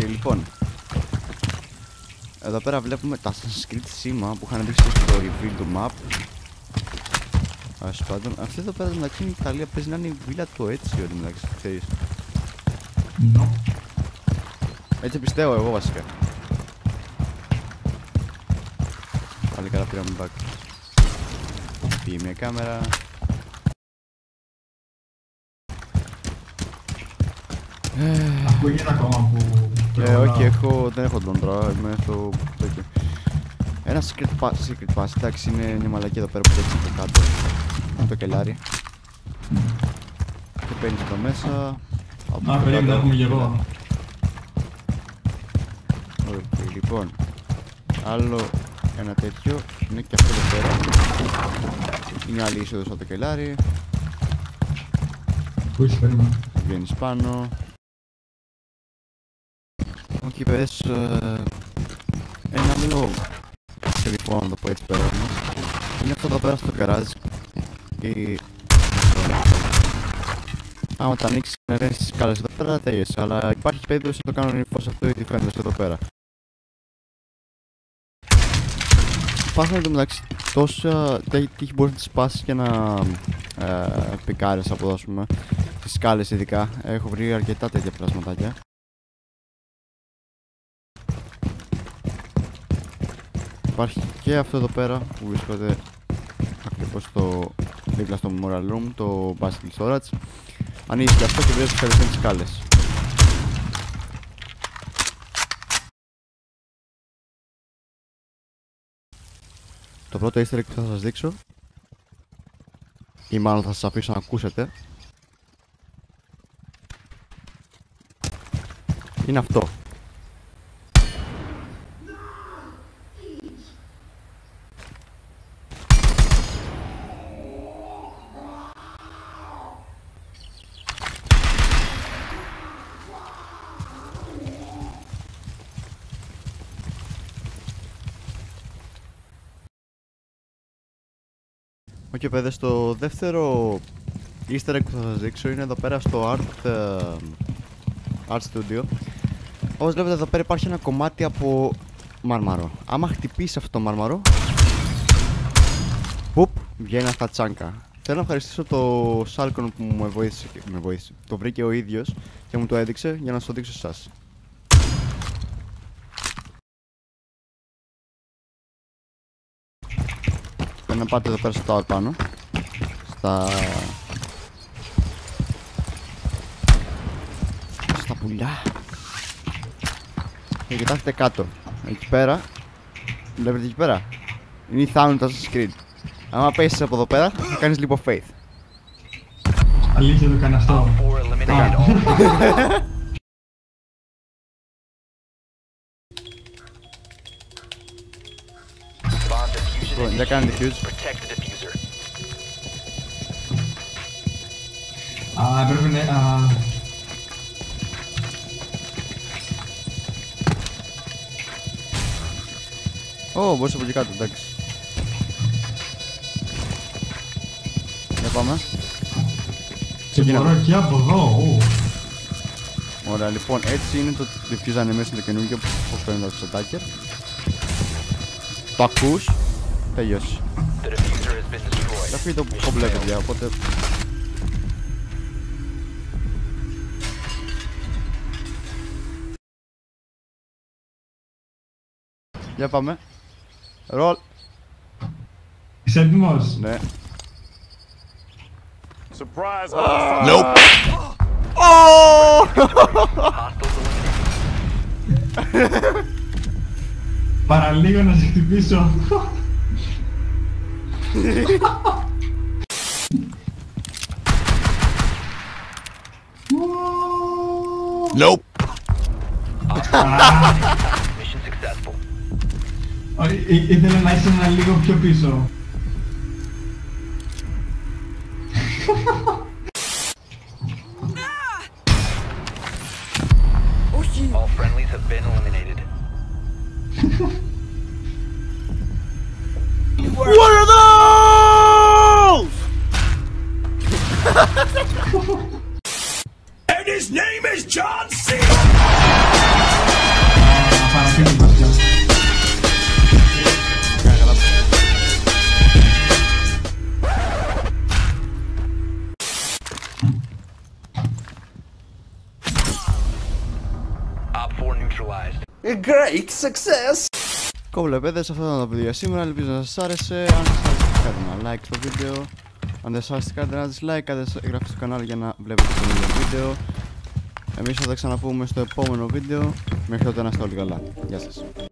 Λοιπόν, εδώ πέρα βλέπουμε τα Assassin's Creed σήμα που είχαν δείξει στο reveal του map. Ας πάντων, αυτή εδώ πέρα μεταξύ η Ιταλία παίζει να είναι η βίλα του Έτσιο, μεταξύ, ξέρεις. No. Έτσι πιστεύω εγώ βασικά. Πάλι καλά πήραμε back. Πήγε μια κάμερα. Ακούγεται ακόμα που... Όχι, δεν έχω τον τώρα, είμαι στο τέτοιο. Ένα secret pass, εντάξει, είναι μια μαλακή εδώ πέρα που έχει από κάτω. Είναι το κελάρι. Και παίρνεις εδώ μέσα. Περίμενα, έχουμε και εγώ. Okay, λοιπόν, άλλο ένα τέτοιο, είναι και αυτό εδώ πέρα. Είναι άλλη είσοδος από το κελάρι. Πού είσαι, περίμενα. Βγαίνεις πάνω. Όχι, πες ένα άλλο λοιπόν να το πω έτσι πέρα όμως. Είναι αυτό εδώ πέρα στο γκαράζ. Άμα τα ανοίξεις και να τις σκάλες εδώ πέρα, τέλειωσε. Αλλά υπάρχει περίπτωση να το κάνω ρηφός αυτό γιατί φαίνεται εδώ πέρα. Υπάρχουν εντωμεταξύ τόσα τύχη μπορείς να τις σπάσεις και να πικάρεις από εδώ, ας πούμε. Τις σκάλες ειδικά. Έχω βρει αρκετά τέτοια πλασματάκια. Υπάρχει και αυτό εδώ πέρα που βρίσκεται ακριβώς δίπλα στο Memorial Room, το Basket Storage. Ανοίγεις και αυτό και βρίζεις κατευθείαν τις σκάλες. Το πρώτο easter egg που θα σας δείξω, ή μάλλον θα σας αφήσω να ακούσετε, είναι αυτό. Ok παιδες, το δεύτερο easter egg που θα σας δείξω είναι εδώ πέρα στο Art Studio. Όπως βλέπετε εδώ πέρα υπάρχει ένα κομμάτι από μάρμαρο. Άμα χτυπήσει αυτό το μάρμαρο, πουπ, βγαίνει αυτά τσάνκα. Θέλω να ευχαριστήσω το Σάλκον που με βοήθησε. Το βρήκε ο ίδιος και μου το έδειξε για να σας το δείξω εσάς. Να πάτε εδώ πέρα στο tower πάνω. Στα πουλιά. Και κοιτάξτε κάτω. Εκεί πέρα. Βλέπετε εκεί πέρα. Είναι η θάμνη του Assassin's Creed. Άμα πέσεις από εδώ πέρα θα κάνεις λίγο faith. Αλήθεια το έκανε αυτό. Για κάνε defuse. Πρέπει να... Μπορείς από εκεί κάτω, εντάξει. Για πάμε. Και μπορώ και από εδώ. Ωραία, λοιπόν, έτσι είναι το defuse animation το καινούργιο που φαίνεται στο Attacker. Το ακούς, τελειώσει. Θα φύγει το κομπλέ, παιδιά, οπότε... Για πάμε. Ρολ. Είσαι έτοιμος? Ναι. Surprise! Nope! Παραλίγο να σε χτυπήσω. Nope! Ήθελα να είσαι ένα λίγο πιο πίσω. All friendlies have been eliminated. What are those? And his name is John C. great success! Κοβλεπέδες, αυτό ήταν το βίντεο για σήμερα. Ελπίζω να σας άρεσε. Αν σας άρεσε, κάντε ένα like στο βίντεο. Αν δεν σας άρεσε, κάντε ένα dislike. Κάντε εγγραφή στο κανάλι για να βλέπετε το νέο βίντεο. Εμείς θα τα ξαναπούμε στο επόμενο βίντεο. Μέχρι τότε να είστε όλοι καλά. Γεια σας.